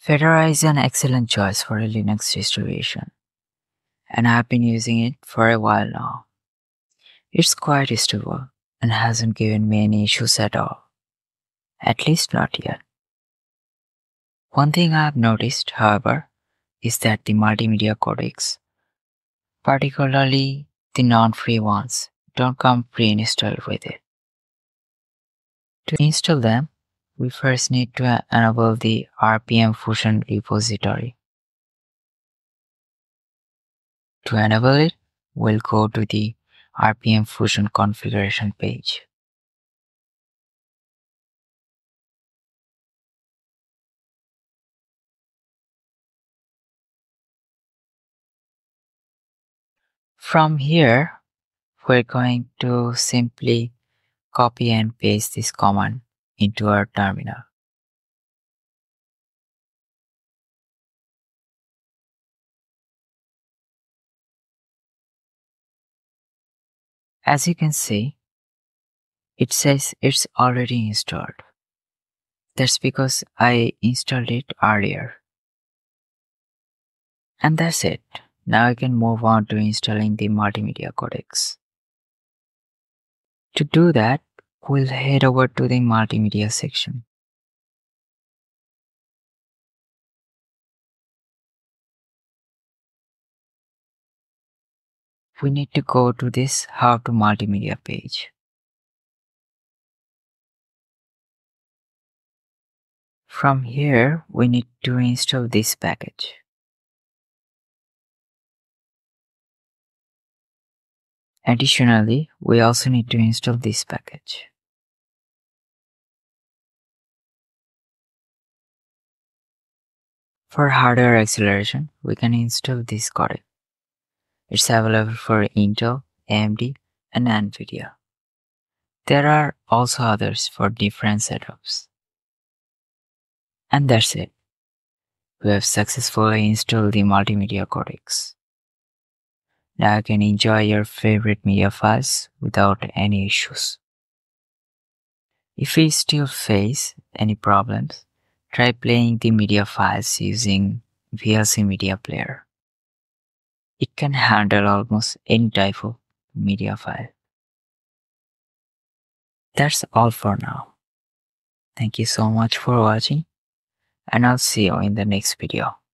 Fedora is an excellent choice for a Linux distribution, and I've been using it for a while now. It's quite stable and hasn't given me any issues at all, at least not yet. One thing I've noticed, however, is that the multimedia codecs, particularly the non-free ones, don't come pre-installed with it. To install them, we first need to enable the RPM Fusion repository. To enable it, we'll go to the RPM Fusion configuration page. From here, we're going to simply copy and paste this command into our terminal. As you can see, it says it's already installed. That's because I installed it earlier. And that's it. Now I can move on to installing the multimedia codecs. To do that, we'll head over to the multimedia section. We need to go to this How to Multimedia page. From here, we need to install this package. Additionally, we also need to install this package. For hardware acceleration, we can install this codec. It's available for Intel, AMD, and Nvidia. There are also others for different setups. And that's it. We have successfully installed the multimedia codecs. Now you can enjoy your favorite media files without any issues. If you still face any problems, try playing the media files using VLC Media Player. It can handle almost any type of media file. That's all for now. Thank you so much for watching, and I'll see you in the next video.